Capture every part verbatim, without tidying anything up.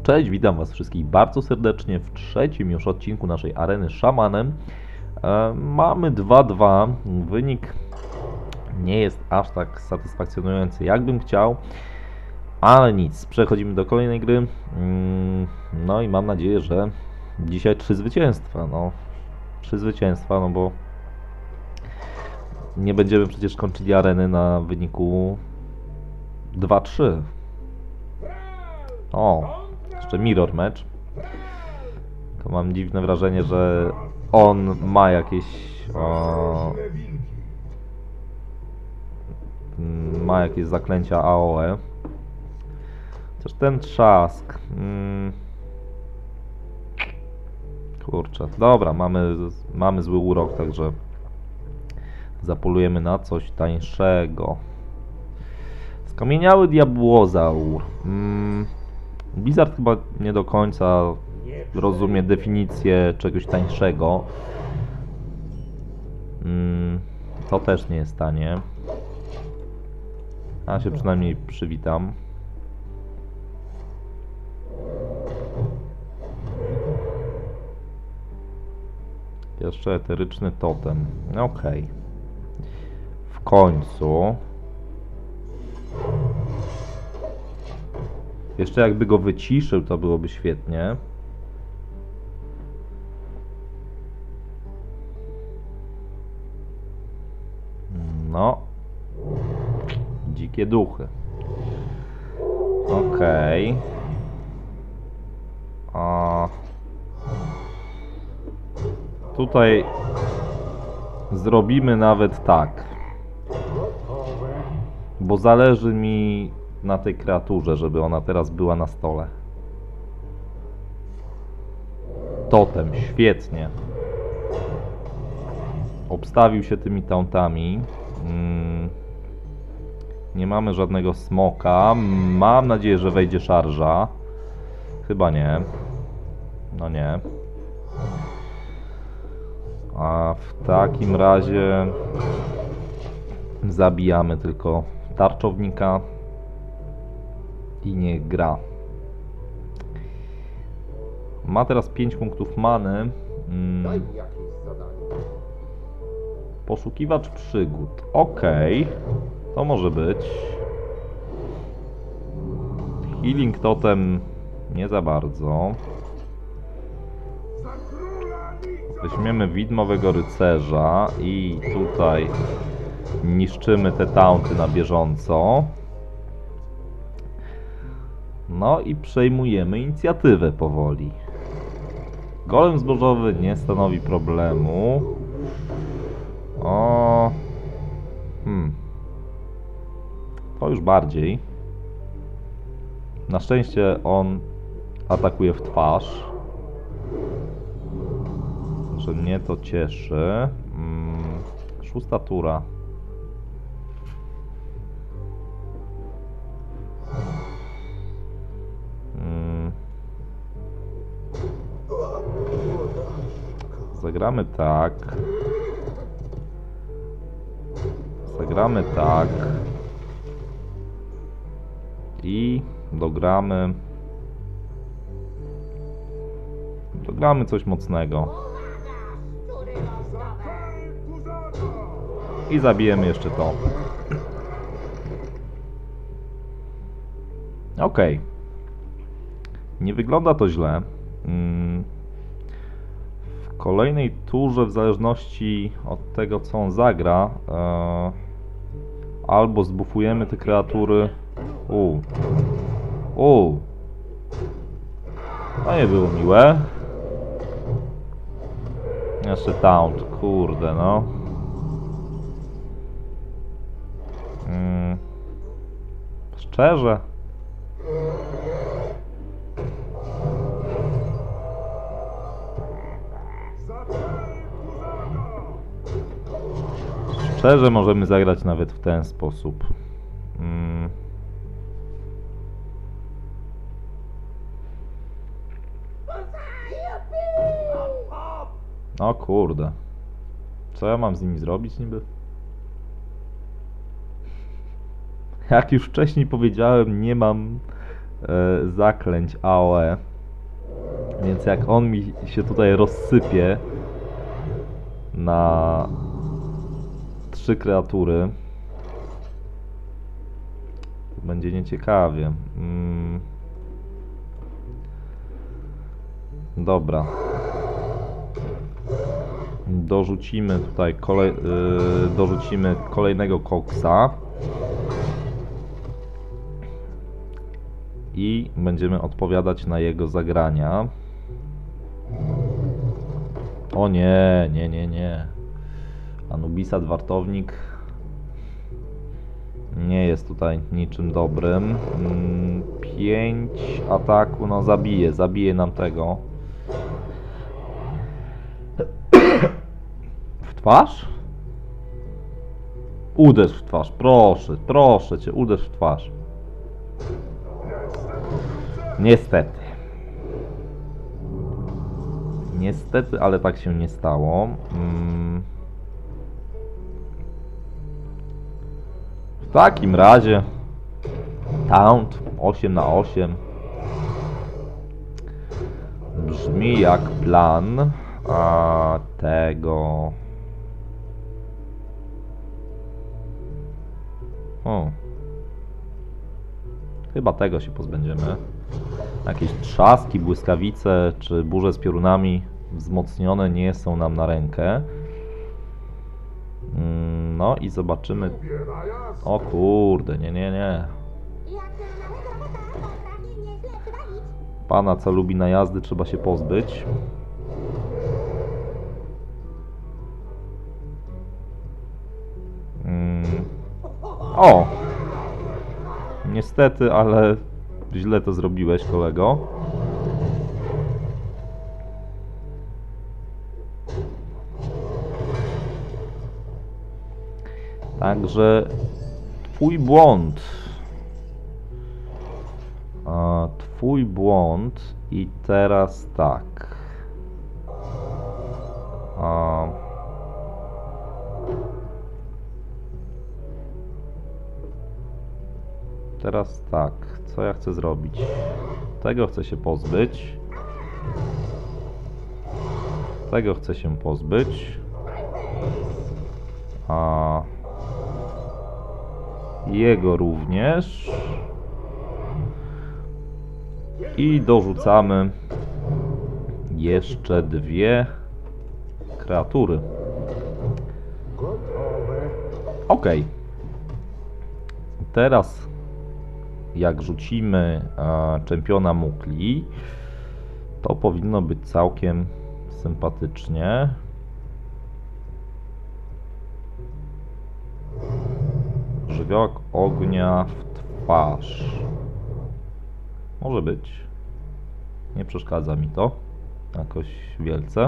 Cześć, witam Was wszystkich bardzo serdecznie w trzecim już odcinku naszej areny szamanem. E, mamy dwa dwa, wynik nie jest aż tak satysfakcjonujący, jakbym chciał, ale nic, przechodzimy do kolejnej gry. Mm, no i mam nadzieję, że dzisiaj trzy zwycięstwa, no trzy zwycięstwa, no bo nie będziemy przecież kończyli areny na wyniku dwa trzy. O, jeszcze mirror match. To mam dziwne wrażenie, że on ma jakieś o, ma jakieś zaklęcia A O E. Chociaż ten trzask mm, kurczę, dobra, mamy, mamy zły urok, także zapolujemy na coś tańszego. Skamieniały diabłozaur. mm, Blizzard chyba nie do końca rozumie definicję czegoś tańszego. Mm, to też nie jest tanie. A się przynajmniej przywitam. Jeszcze eteryczny totem. Okej. Okay. W końcu. Jeszcze jakby go wyciszył, to byłoby świetnie. No. Dzikie duchy. Okej. Okay. A tutaj zrobimy nawet tak. Bo zależy mi na tej kreaturze, żeby ona teraz była na stole. Totem, świetnie. Obstawił się tymi tauntami. Mm. Nie mamy żadnego smoka. Mam nadzieję, że wejdzie szarża. Chyba nie. No nie. A w takim razie zabijamy tylko tarczownika i niech gra. Ma teraz pięć punktów many. Hmm. Poszukiwacz przygód. Okej. Okay. To może być. Healing totem nie za bardzo. Weźmiemy widmowego rycerza i tutaj niszczymy te taunty na bieżąco. No i przejmujemy inicjatywę powoli. Golem zbożowy nie stanowi problemu. O, hmm. To już bardziej. Na szczęście on atakuje w twarz. Że mnie to cieszy. Hmm. Szósta tura. Hmm. Zagramy tak. Zagramy tak. I dogramy. Dogramy coś mocnego. I zabijemy jeszcze to. Ok. Nie wygląda to źle. W kolejnej turze, w zależności od tego, co on zagra, albo zbufujemy te kreatury. U. U. To nie było miłe. Jeszcze taunt, kurde no. Hmm. Szczerze. Szczerze możemy zagrać nawet w ten sposób. Hmm. O kurde. Co ja mam z nimi zrobić niby? Jak już wcześniej powiedziałem, nie mam e, zaklęć A O E. Więc jak on mi się tutaj rozsypie na trzy kreatury, to będzie nieciekawie. Mm. Dobra. Dorzucimy tutaj kolej, yy, dorzucimy kolejnego koksa. I będziemy odpowiadać na jego zagrania. O nie, nie, nie, nie. Anubisat wartownik nie jest tutaj niczym dobrym. Mm, pięć ataku, no zabije, zabije nam tego. W twarz? Uderz w twarz, proszę, proszę cię, uderz w twarz. Niestety. Niestety, ale tak się nie stało. Hmm. W takim razie taunt osiem na osiem brzmi jak plan, a tego... O. Chyba tego się pozbędziemy. Jakieś trzaski, błyskawice czy burze z piorunami wzmocnione nie są nam na rękę. No i zobaczymy. O kurde, nie, nie, nie. Pana, co lubi najazdy, trzeba się pozbyć. Mm. O! Niestety, ale źle to zrobiłeś, kolego. Także twój błąd. A, twój błąd i teraz tak. A, teraz tak. Co ja chcę zrobić? Tego chcę się pozbyć. Tego chcę się pozbyć. A jego również. I dorzucamy jeszcze dwie kreatury. Ok. Teraz jak rzucimy e, czempiona Mukli, to powinno być całkiem sympatycznie. Żywiołak ognia w twarz. Może być. Nie przeszkadza mi to jakoś wielce.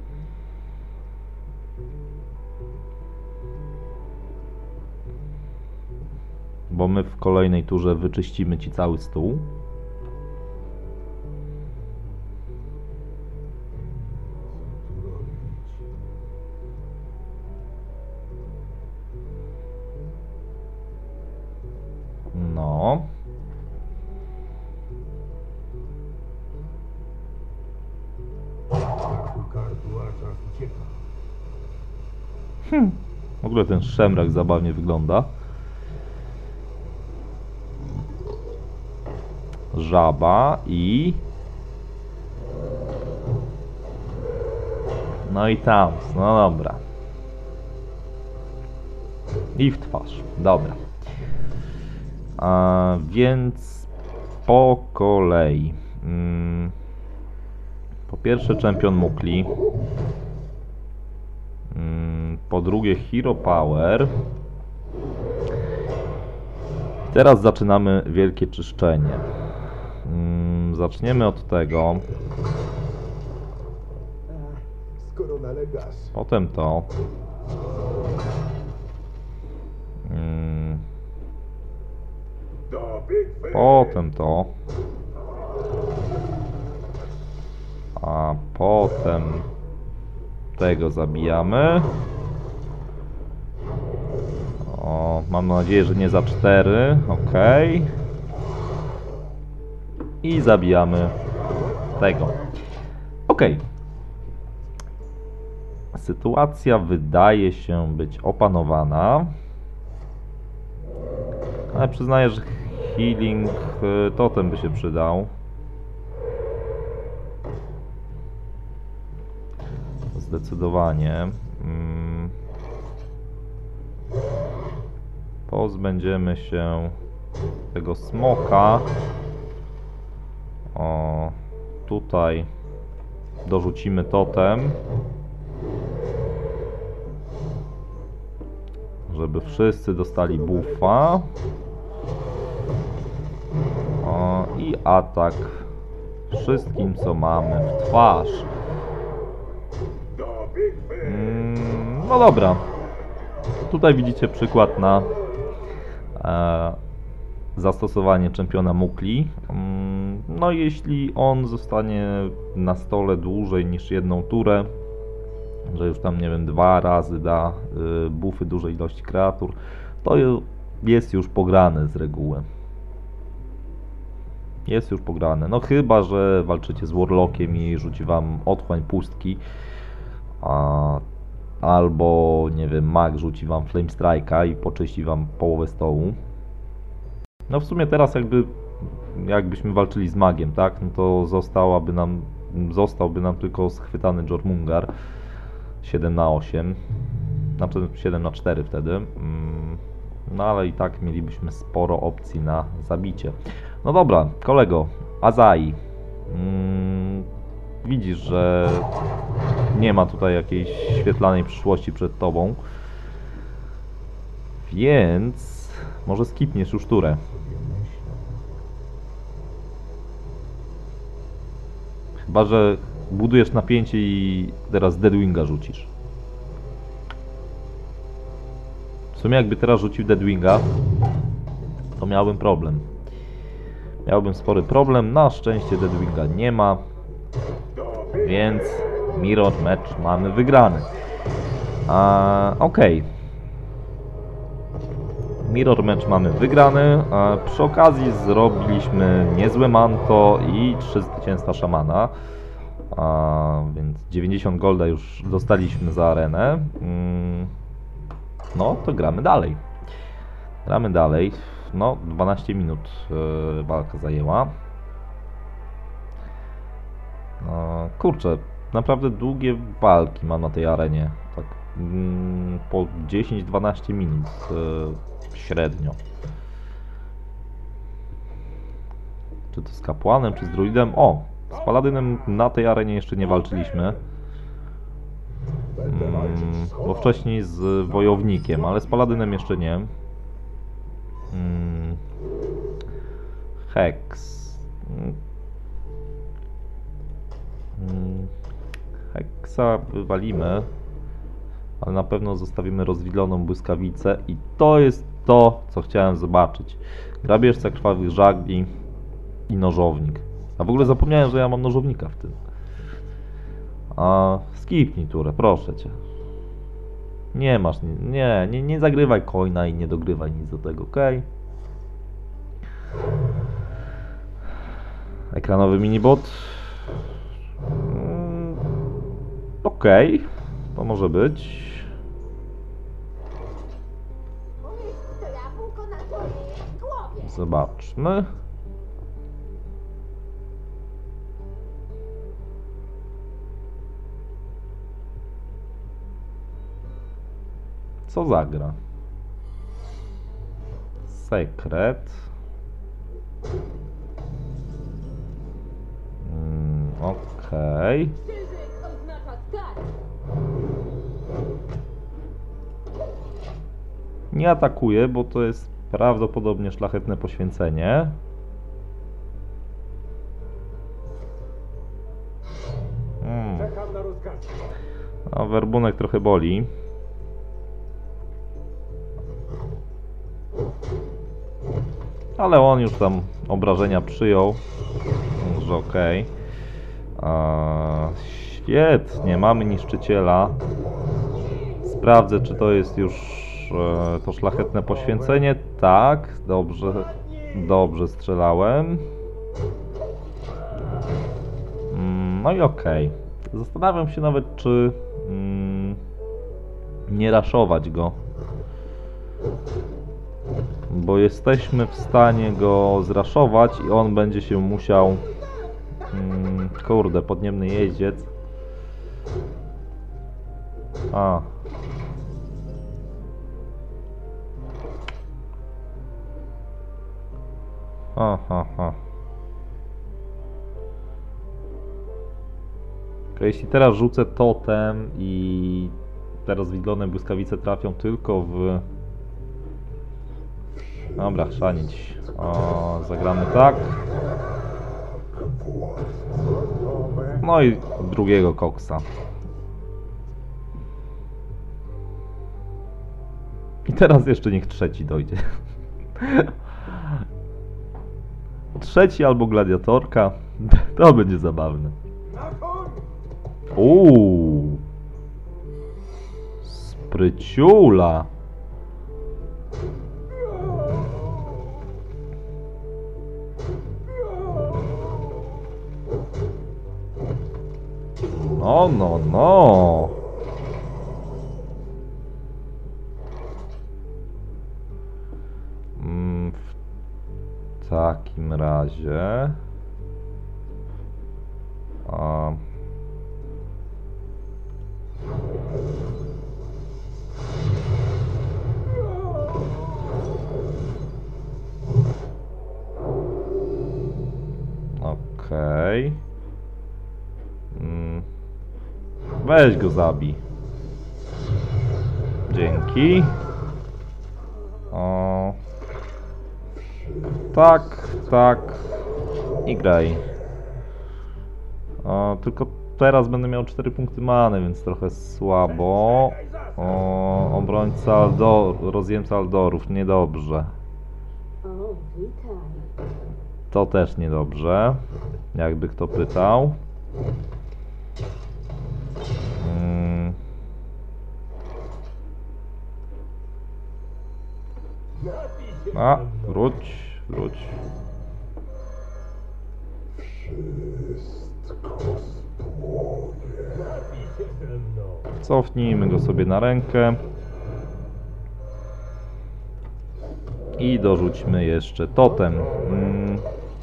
Bo my w kolejnej turze wyczyścimy ci cały stół. No. Hmm. W ogóle ten szemrak zabawnie wygląda. Żaba i... No i tam, no dobra. I w twarz, dobra. A więc po kolei. Hmm. Po pierwsze czempion Mukli. Hmm. Po drugie Hero Power. Teraz zaczynamy wielkie czyszczenie. Hmm. Zaczniemy od tego. Potem to. Hmm. Potem to. A potem tego zabijamy. O, mam nadzieję, że nie za cztery. Ok. i zabijamy tego. Ok. Sytuacja wydaje się być opanowana. Ale przyznaję, że healing totem by się przydał. Zdecydowanie. Hmm. Pozbędziemy się tego smoka. O, tutaj dorzucimy totem, żeby wszyscy dostali buffa. O, i atak wszystkim, co mamy w twarz. Mm, no dobra. Tutaj widzicie przykład na e, zastosowanie czempiona Mukli. Mm, no jeśli on zostanie na stole dłużej niż jedną turę, że już tam, nie wiem, dwa razy da y, buffy dużej ilości kreatur, to jest już pograne z reguły. Jest już pograne. No chyba że walczycie z Warlockiem i rzuci wam otchłań pustki, a, albo, nie wiem, mag rzuci wam Flame Strike'a i poczyści wam połowę stołu. No w sumie teraz jakby jakbyśmy walczyli z magiem, tak? No to zostałaby nam, zostałby nam tylko schwytany Jormungar siedem na osiem, znaczy siedem na cztery wtedy. No ale i tak mielibyśmy sporo opcji na zabicie. No dobra, kolego, Azai. Hmm, widzisz, że nie ma tutaj jakiejś świetlanej przyszłości przed tobą. Więc może skipniesz już turę. Chyba że budujesz napięcie i teraz Deadwinga rzucisz. W sumie jakby teraz rzucił Deadwinga, to miałbym problem. Miałbym spory problem. Na szczęście Deadwinga nie ma. Więc mirror match mamy wygrany. A, okej. Okay. Mirror match mamy wygrany. A przy okazji zrobiliśmy niezłe manto i trzy zwycięstwa szamana. A, więc dziewięćdziesiąt golda już dostaliśmy za arenę. Mm, no to gramy dalej. Gramy dalej. No, dwanaście minut yy, walka zajęła. No, kurczę, naprawdę długie walki mam na tej arenie. Tak mm, po dziesięć dwanaście minut yy, średnio. Czy to z kapłanem, czy z druidem? O, z paladynem na tej arenie jeszcze nie walczyliśmy. Mm, bo wcześniej z wojownikiem, ale z paladynem jeszcze nie. Hmm. Hex. Hmm. Hexa wywalimy, ale na pewno zostawimy rozwidloną błyskawicę i to jest to, co chciałem zobaczyć. Grabieżca krwawych żagli i nożownik. A w ogóle zapomniałem, że ja mam nożownika w tym. A skipnij turę, proszę cię. Nie masz, nie, nie, nie zagrywaj coina i nie dogrywaj nic do tego, ok? Ekranowy minibot. Mm, ok, to może być. Zobaczmy. Co zagra? Sekret. Mm, Okej. Okay. Nie atakuje, bo to jest prawdopodobnie szlachetne poświęcenie. Hmm. A werbunek trochę boli. Ale on już tam obrażenia przyjął. Może okej. Okay. Świetnie, mamy niszczyciela. Sprawdzę, czy to jest już e, to szlachetne poświęcenie. Tak, dobrze, dobrze strzelałem. No i okej. Okay. Zastanawiam się nawet, czy mm, nie raszować go. Bo jesteśmy w stanie go zraszować i on będzie się musiał... Mm, kurde, podniemny jeździec. A. Aha, aha. Jeśli teraz rzucę totem i te rozwidlone błyskawice trafią tylko w... Dobra, chrzanić. O, zagramy tak. No i drugiego koksa. I teraz jeszcze niech trzeci dojdzie. Trzeci albo gladiatorka. To będzie zabawne. Uuu. Spryciula. No, no, no. Mm, w takim razie... A... Okej. Okay. Mm. Weź go zabij. Dzięki. O. Tak, tak. I graj. O, tylko teraz będę miał cztery punkty many, więc trochę słabo. O, obrońca Aldor, rozjemca Aldorów, niedobrze. To też niedobrze, jakby kto pytał. Hmm. A, wróć, wróć. Cofnijmy go sobie na rękę. I dorzućmy jeszcze totem. Hmm.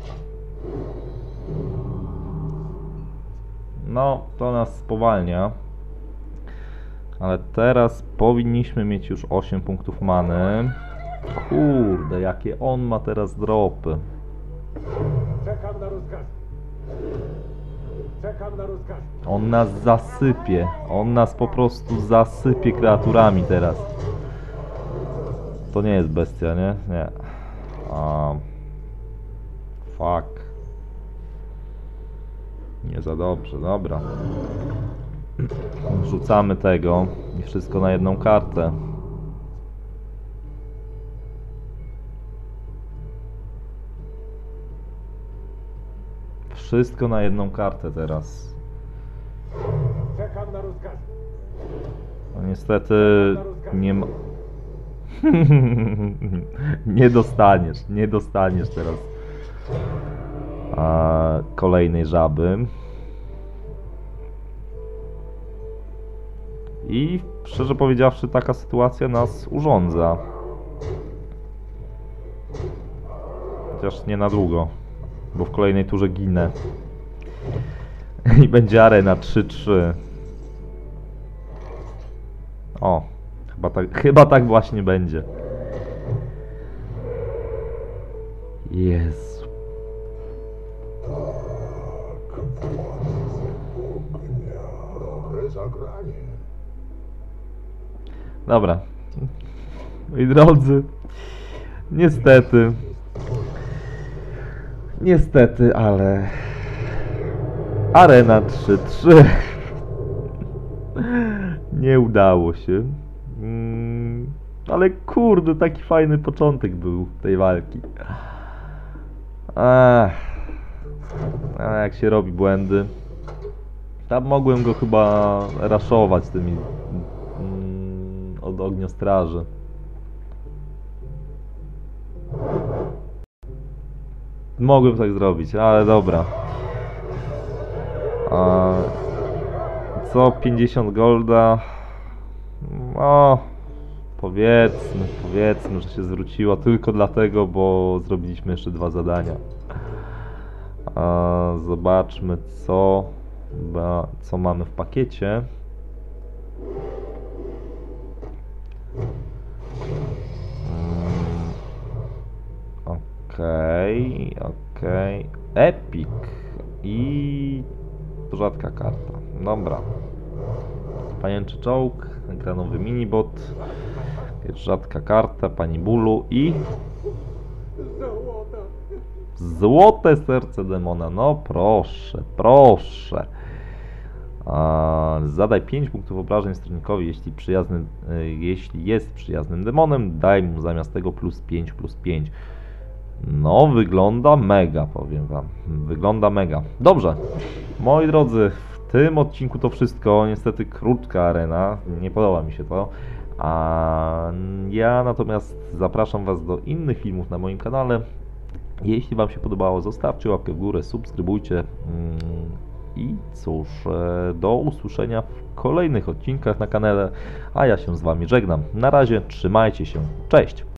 No, to nas spowalnia. Ale teraz powinniśmy mieć już osiem punktów many. Kurde, jakie on ma teraz dropy. Czekam na rozkaz. Czekam na rozkaz. On nas zasypie. On nas po prostu zasypie kreaturami teraz. To nie jest bestia, nie? Nie. Um, fuck. Nie za dobrze, dobra. Rzucamy tego i wszystko na jedną kartę. Wszystko na jedną kartę teraz. Czekam na rozkaz. No niestety nie ma... Nie dostaniesz, nie dostaniesz teraz a, kolejnej żaby. I szczerze powiedziawszy, taka sytuacja nas urządza. Chociaż nie na długo, bo w kolejnej turze ginę. I będzie arena trzy trzy. O, chyba tak, chyba tak właśnie będzie. Jezu. Dobre zagranie. Dobra. Moi drodzy, niestety, niestety, ale arena trzy trzy nie udało się. Mm, ale kurde, taki fajny początek był tej walki. Ach, a jak się robi błędy. Tam mogłem go chyba raszować tymi mm, od ogniostraży. Mogłem tak zrobić, ale dobra. A co pięćdziesiąt golda? No, powiedzmy, powiedzmy, że się zwróciło tylko dlatego, bo zrobiliśmy jeszcze dwa zadania. A zobaczmy, co, ba, co mamy w pakiecie. Mm, Okej, okej. Epic i rzadka karta. Dobra. Pajęczy czołg, ekranowy minibot, rzadka karta, pani bólu i Załota. złote serce demona. No proszę, proszę. A, zadaj pięć punktów obrażeń stronikowi, jeśli przyjazny, y, jeśli jest przyjaznym demonem, daj mu zamiast tego plus pięć, plus pięć. No, wygląda mega, powiem wam. Wygląda mega. Dobrze, moi drodzy, w tym odcinku to wszystko. Niestety krótka arena, nie podoba mi się to. A ja natomiast zapraszam was do innych filmów na moim kanale. Jeśli wam się podobało, zostawcie łapkę w górę, subskrybujcie. Mm, I cóż, e, do usłyszenia w kolejnych odcinkach na kanale, a ja się z wami żegnam. Na razie, trzymajcie się, cześć!